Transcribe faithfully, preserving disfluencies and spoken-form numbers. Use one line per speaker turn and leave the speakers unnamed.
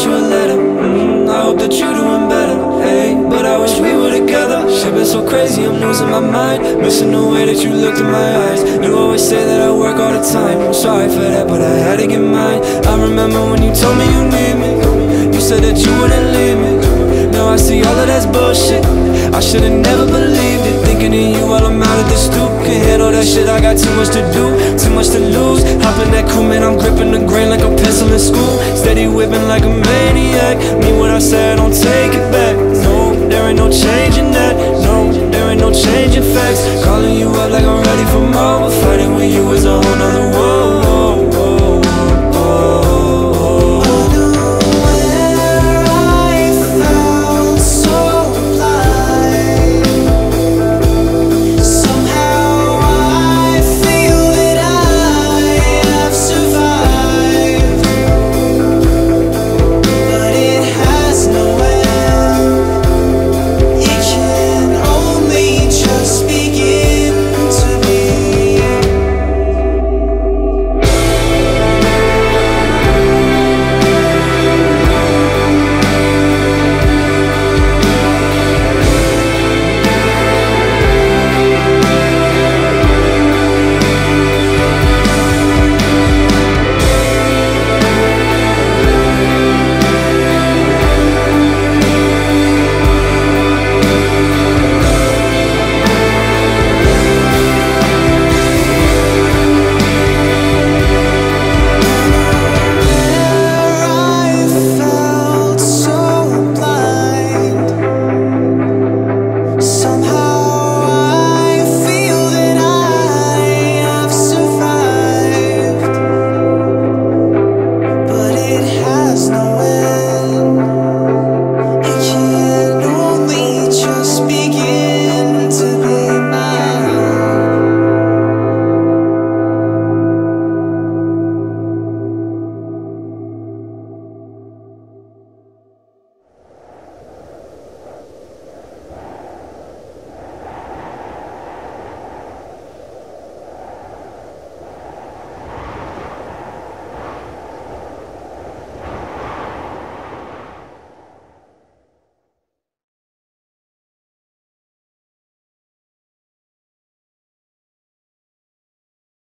you a letter. mm, I hope that you're doing better. Hey, but I wish we were together. Shit been so crazy, I'm losing my mind. Missing the way that you looked in my eyes. You always say that I work all the time. I'm sorry for that, but I had to get mine. I remember when you told me you need me. You said that you wouldn't leave me. Now I see all of that's bullshit. I should've never believed it. Thinking of you while I'm out at the stoop. Can't handle that shit, I got too much to do, too much to lose. Hop in that coupe, man, I'm gripping the grain like a pencil in school. Steady whipping like a maniac. Mean what I said, don't take it back. No, there ain't no changing that. No, there ain't no changing facts. Calling you up like I'm ready for more, but fighting with you